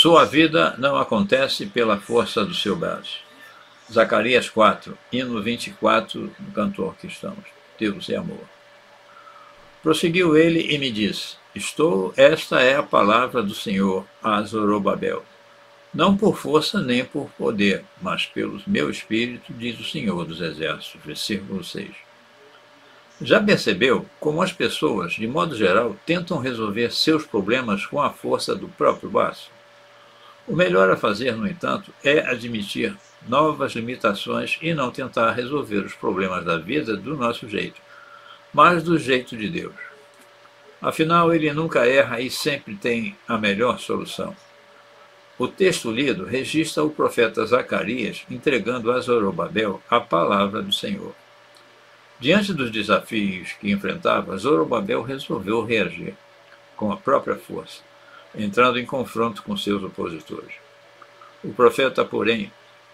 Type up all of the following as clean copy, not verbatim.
Sua vida não acontece pela força do seu braço. Zacarias 4, hino 24, do cantor que estamos. Deus é amor. Prosseguiu ele e me disse: esta é a palavra do Senhor a Zorobabel. Não por força nem por poder, mas pelo meu espírito, diz o Senhor dos Exércitos. Versículo 6. Já percebeu como as pessoas, de modo geral, tentam resolver seus problemas com a força do próprio braço? O melhor a fazer, no entanto, é admitir novas limitações e não tentar resolver os problemas da vida do nosso jeito, mas do jeito de Deus. Afinal, ele nunca erra e sempre tem a melhor solução. O texto lido registra o profeta Zacarias entregando a Zorobabel a palavra do Senhor. Diante dos desafios que enfrentava, Zorobabel resolveu reagir com a própria força, entrando em confronto com seus opositores. O profeta, porém,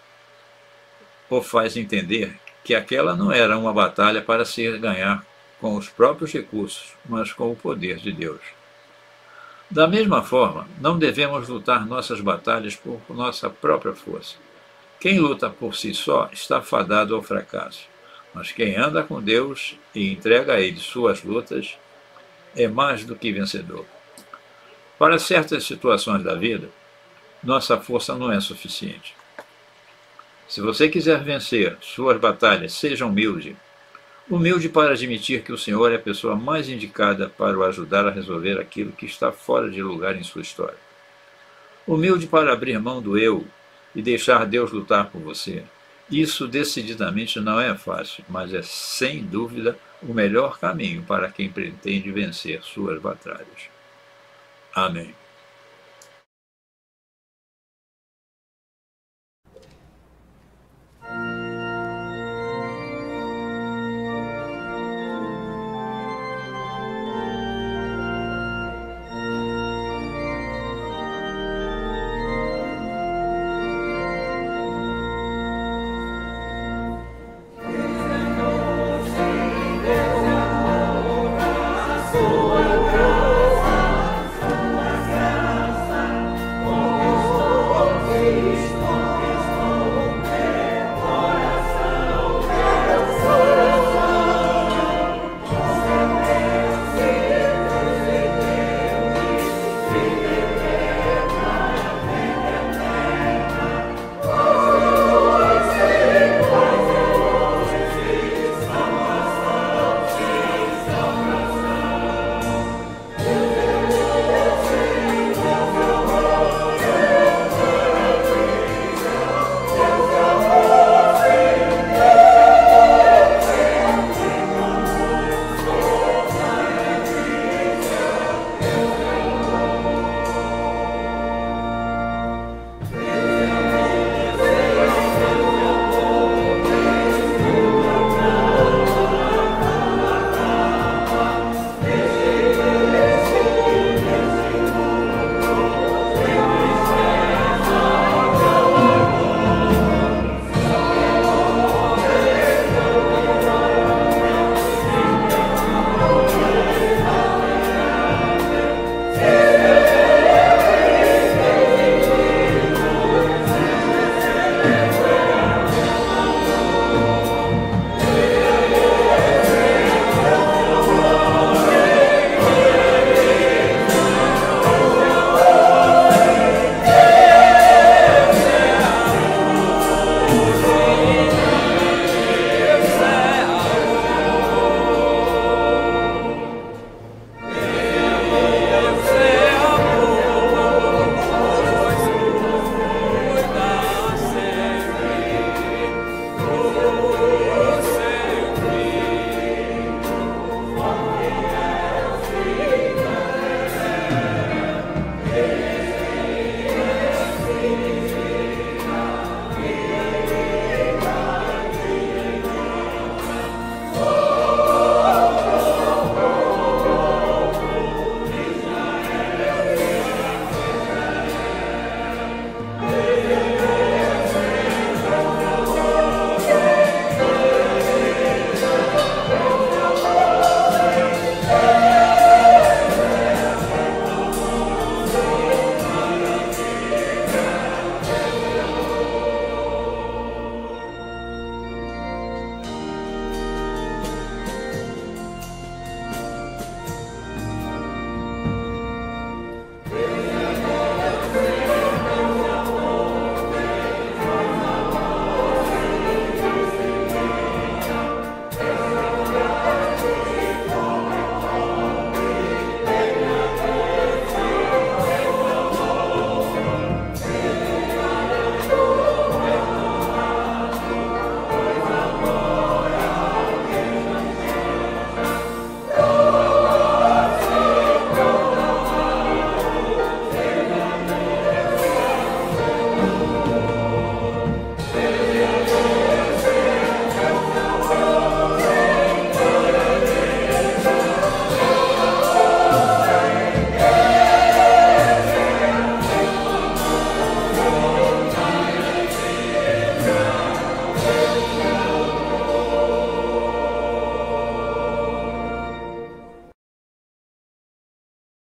o faz entender que aquela não era uma batalha para se ganhar com os próprios recursos, mas com o poder de Deus. Da mesma forma, não devemos lutar nossas batalhas por nossa própria força. Quem luta por si só está fadado ao fracasso, mas quem anda com Deus e entrega a Ele suas lutas é mais do que vencedor. Para certas situações da vida, nossa força não é suficiente. Se você quiser vencer suas batalhas, seja humilde. Humilde para admitir que o Senhor é a pessoa mais indicada para o ajudar a resolver aquilo que está fora de lugar em sua história. Humilde para abrir mão do eu e deixar Deus lutar por você. Isso decididamente não é fácil, mas é sem dúvida o melhor caminho para quem pretende vencer suas batalhas. Amém.